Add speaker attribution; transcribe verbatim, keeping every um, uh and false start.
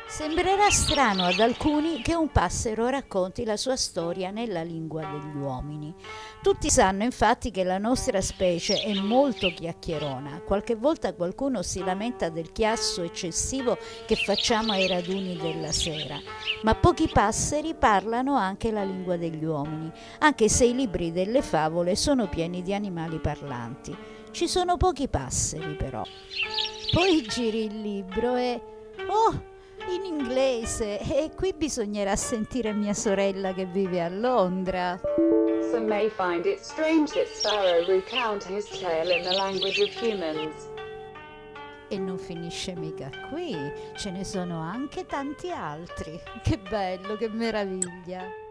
Speaker 1: Sembrerà strano ad alcuni che un passero racconti la sua storia nella lingua degli uomini. Tutti sanno infatti che la nostra specie è molto chiacchierona. Qualche volta qualcuno si lamenta del chiasso eccessivo che facciamo ai raduni della sera, ma pochi passeri parlano anche la lingua degli uomini, anche se i libri delle favole sono pieni di animali parlanti. Ci sono pochi passeri però. Poi giri il libro e... oh! In inglese, e qui bisognerà sentire mia sorella che vive a Londra.
Speaker 2: Some may find it strange that Sparrow recount his tale in the language of humans.
Speaker 1: E non finisce mica qui, ce ne sono anche tanti altri. Che bello, che meraviglia!